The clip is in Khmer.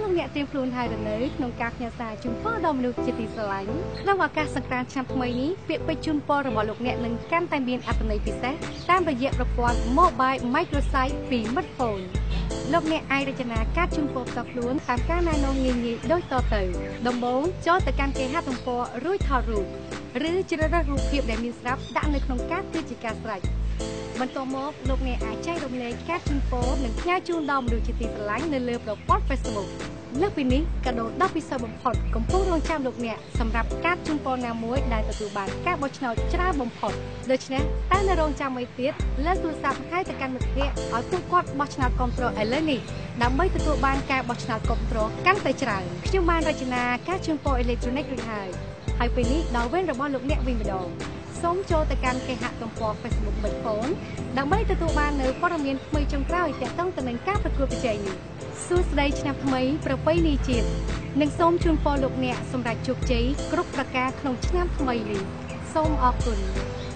លោកអ្នកត្រៀមខ្លួនហើយនៅក្នុងការផ្ញើសារជូនពរដល់មនុស្សជាទីស្រឡាញ់ក្នុងឱកាសសង្ក្រាន្តឆ្នាំថ្មីនេះពាក្យពេចន៍ជូនពររបស់លោកអ្នកនឹងកាន់តែមានអត្ថន័យពិសេសតាមរយៈប្រព័ន្ធ Mobile Microsite ពី Smartphone លោកអ្នកអាចរចនាកាតជូនពរផ្ទាល់ខ្លួនតាមការណែនាំងាយៗដូចតទៅដំបូងចូលទៅកាន់គេហទំព័ររួចថតរូបឬជ្រើសរើសរូបភាពដែលមានស្រាប់ដាក់នៅក្នុងកាតគឺជាការស្រេចបន្ទាប់មកលោកអ្នកអាចចែករំលែកកាតជូនពរនិងផ្ញើជូនដល់មនុស្សជាទីស្រឡាញ់នៅលើប្រព័ន្ធ Facebook លើសពីនេះកាដូដ៏ពិសេសបំផុតកំពុងរង់ចាំលោកអ្នកសម្រាប់កាតជូនពរណាមួយដែលទទួលបានការបោះឆ្នោតច្រើនបំផុតដូច្នេះតើនៅរង់ចាំអីទៀតលើទូរស័ព្ទហើយទៅកាន់មិត្តភ័ក្តិឲ្យពួកគាត់បោះឆ្នោតគ្រប់គ្រងឥឡូវនេះដើម្បីទទួលបានការបោះឆ្នោតគ្រប់គ្រងកាន់តែច្រើនខ្ញុំបានរចនាការជូនពរអេឡិចត្រូនិករួចហើយពេលនេះដល់វេនរបស់លោកអ្នកវិញម្ដងសូមចូលទៅកាន់គេហទំព័រ Facebook Smartphone ដើម្បីទទួលបាននូវព័ត៌មានថ្មីចុងក្រោយទាក់ទងទៅនឹងការប្រកួតប្រជែងនេះសួស្តីឆ្នាំថ្មីប្រពៃណីជាតិនិងសូមជូនពរលោកអ្នកសម្រាប់ជោគជ័យគ្រប់ប្រការក្នុងឆ្នាំថ្មីនេះសូមអរគុណ